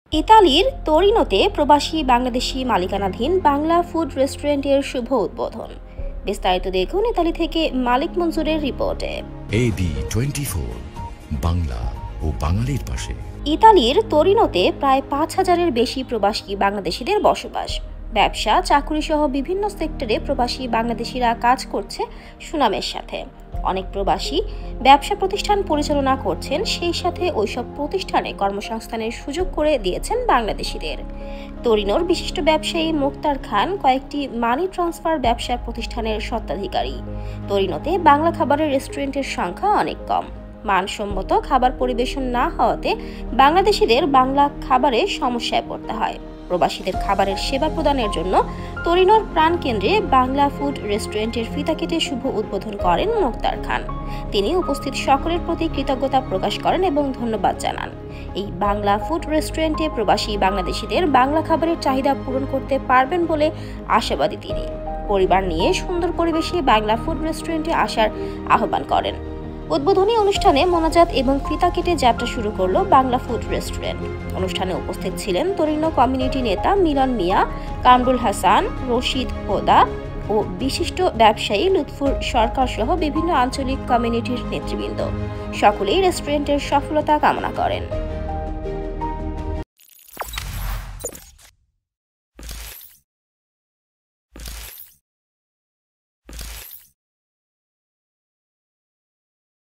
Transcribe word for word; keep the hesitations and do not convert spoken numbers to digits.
ইতালির তোরিনোতে প্রবাসী বাংলাদেশি মালিকানাধীন বাংলা ফুড রেস্টুরেন্টের শুভ উদ্বোধন। বিস্তারিত দেখুন ইতালি থেকে মালিক মঞ্জুরের রিপোর্টে। এবি টোয়েন্টি ফোর, বাংলা ও বাঙালির পাশে। ইতালির তোরিনোতে প্রায় পাঁচ হাজারের বেশি প্রবাসী বাংলাদেশিদের বসবাস। ব্যবসা, চাকুরি সহ বিভিন্ন সেক্টরে প্রবাসী বাংলাদেশিরা কাজ করছে সুনামের সাথে। অনেক প্রবাসী ব্যবসা প্রতিষ্ঠান পরিচালনা করছেন, সেই সাথে ওইসব প্রতিষ্ঠানে কর্মসংস্থানের সুযোগ করে দিয়েছেন বাংলাদেশিদের। তোরিনোর বিশিষ্ট ব্যবসায়ী মুক্তার খান কয়েকটি মানি ট্রান্সফার ব্যবসা প্রতিষ্ঠানের স্বত্বাধিকারী। তোরিনোতে বাংলা খাবারের রেস্টুরেন্টের সংখ্যা অনেক কম। মানসম্মত খাবার পরিবেশন না হওয়াতে বাংলাদেশিদের বাংলা খাবারে সমস্যায় পড়তে হয়। প্রবাসীদের খাবারের সেবা প্রদানের জন্য তোরিনোর প্রাণকেন্দ্রে বাংলা ফুড রেস্টুরেন্টের ফিতা কেটে শুভ উদ্বোধন করেন মুক্তার খান। তিনি উপস্থিত সকলের প্রতি কৃতজ্ঞতা প্রকাশ করেন এবং ধন্যবাদ জানান। এই বাংলা ফুড রেস্টুরেন্টে প্রবাসী বাংলাদেশিদের বাংলা খাবারের চাহিদা পূরণ করতে পারবেন বলে আশাবাদী তিনি। পরিবার নিয়ে সুন্দর পরিবেশে বাংলা ফুড রেস্টুরেন্টে আসার আহ্বান করেন। উদ্বোধনী অনুষ্ঠানে মোনাজাত এবং ফিতা কেটে যাত্রা শুরু করল বাংলা ফুড রেস্টুরেন্ট। অনুষ্ঠানে উপস্থিত ছিলেন তোরিনো কমিউনিটি নেতা মিলন মিয়া, কামরুল হাসান, রশিদ হোদা ও বিশিষ্ট ব্যবসায়ী লুৎফুর সরকার সহ বিভিন্ন আঞ্চলিক কমিউনিটির নেতৃবৃন্দ। সকলেই রেস্টুরেন্টের সফলতা কামনা করেন।